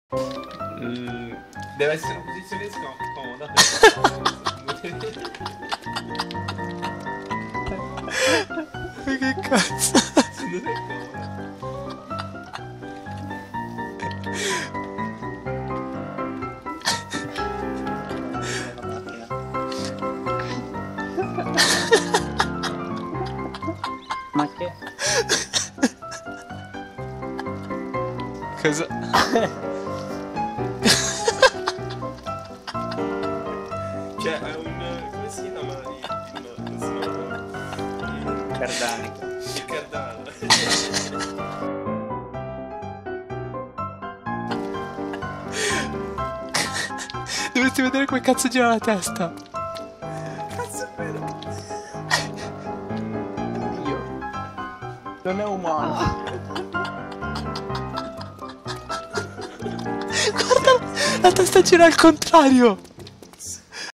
Deve essere una posizione scomoda. Ma che cazzo? Se non è comoda. Ma che? Cosa? Cioè è un... come si chiama il Cardanico. il cardano. Dovresti vedere come cazzo gira la testa. Cazzo è vero. Io. Non è umano. Guarda, la testa gira al contrario.